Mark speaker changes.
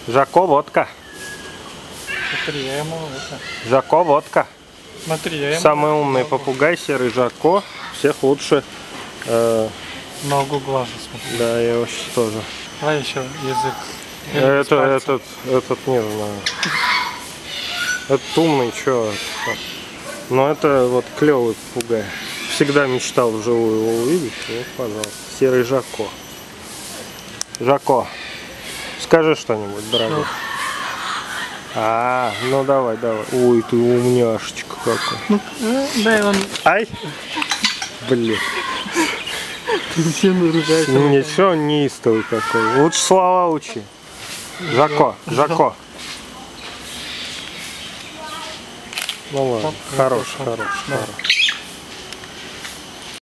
Speaker 1: Жако, водка.
Speaker 2: Смотри, я ему это...
Speaker 1: Жако, водка.
Speaker 2: Смотри, я ему...
Speaker 1: Самый умный попугай, серый Жако. Всех лучше.
Speaker 2: Ногу глажу, смотри.
Speaker 1: Да, я вообще тоже.
Speaker 2: Давай еще язык.
Speaker 1: Этот не знаю. Этот умный, чё? Но это вот клевый попугай. Всегда мечтал вживую его увидеть. Вот, пожалуйста. Серый Жако. Жако, скажи что-нибудь, дорогой. Ну давай. Ой, ты умняшечка какой.
Speaker 2: Ну, дай он...
Speaker 1: Ай! Блин.
Speaker 2: Ты все наругаешься.
Speaker 1: Ничего, неистовый какой. Лучше слова учи. Жако. Ну ладно, хорош.